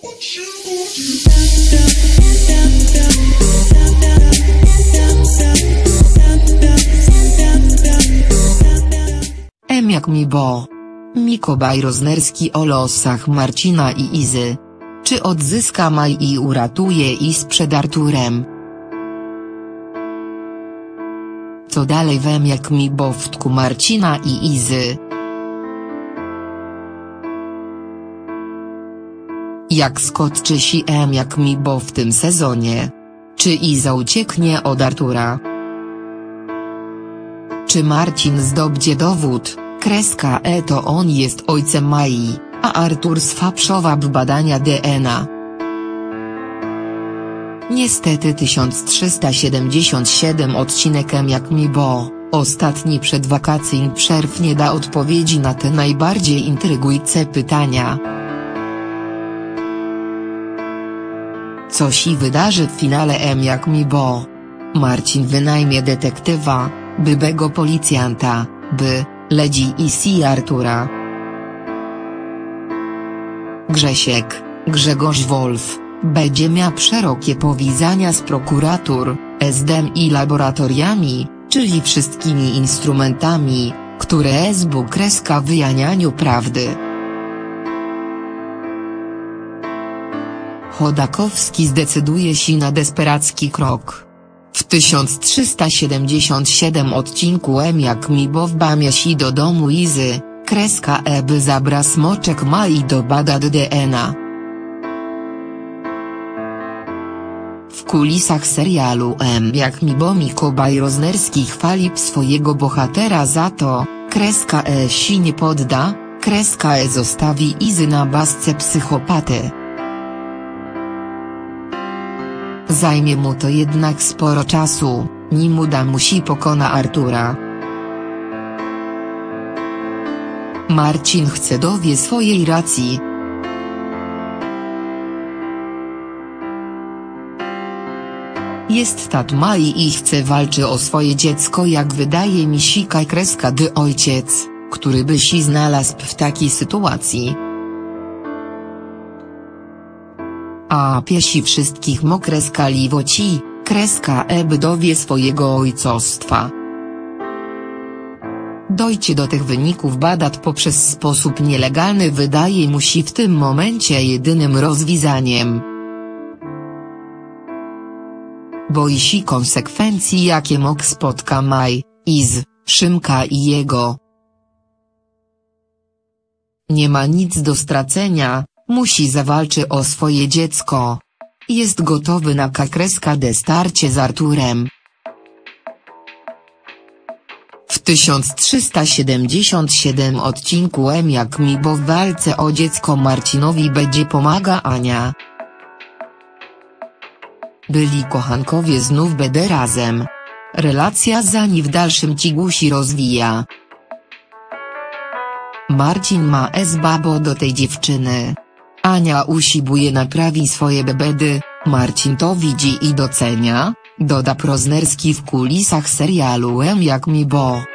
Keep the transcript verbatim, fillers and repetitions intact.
M jak mi bo. Mikołaj Roznerski o losach Marcina i Izy. Czy odzyska Maj i uratuje Iz przed Arturem? Co dalej w M jak mi bo wtku Marcina i Izy? Jak skoczy się M jak mi bo w tym sezonie? Czy Iza ucieknie od Artura? Czy Marcin zdobędzie dowód, kreska E to on jest ojcem Mai, a Artur sfałszował badania D N A? Niestety tysiąc trzysta siedemdziesiąt siedem odcinek M jak mi bo, ostatni przed wakacyjny przerw nie da odpowiedzi na te najbardziej intrygujące pytania. Co się wydarzy w finale M jak mi bo? Marcin wynajmie detektywa, byłego policjanta, by śledzi I C Artura. Grzesiek, Grzegorz Wolf, będzie miał szerokie powiązania z prokuratur, S D M i laboratoriami, czyli wszystkimi instrumentami, które S B U kreska w wyjaśnianiu prawdy. Chodakowski zdecyduje się na desperacki krok. W tysiąc trzysta siedemdziesiąt siedem odcinku M jak mi bo wbamia się do domu Izy, kreska E by zabra smoczek Mai do badać D N A. W kulisach serialu M jak mi bo Mikołaj Roznerski chwali swojego bohatera za to, kreska E się nie podda, kreska E zostawi Izy na basce psychopaty. Zajmie mu to jednak sporo czasu, nim uda mu się pokona Artura. Marcin chce dowie swojej racji. Jest tat Mai i chce walczy o swoje dziecko, jak wydaje mi się kreska dy ojciec, który by się znalazł w takiej sytuacji. A piesi wszystkich mo kreska liwoci, kreska E by dowie swojego ojcostwa. Dojście do tych wyników badać poprzez sposób nielegalny wydaje mu się w tym momencie jedynym rozwiązaniem. Boi się konsekwencji, jakie mógł spotka Maj, Iz, Szymka i jego. Nie ma nic do stracenia, musi zawalczyć o swoje dziecko. Jest gotowy na kreska D starcie z Arturem. W tysiąc trzysta siedemdziesiąt siedem odcinku M jak mi bo w walce o dziecko Marcinowi będzie pomaga Ania. Byli kochankowie znów będą razem. Relacja z Ani w dalszym ciągu się rozwija. Marcin ma S babo do tej dziewczyny. Ania usiłuje naprawić swoje bebedy, Marcin to widzi i docenia, doda Roznerski w kulisach serialu M jak mi bo.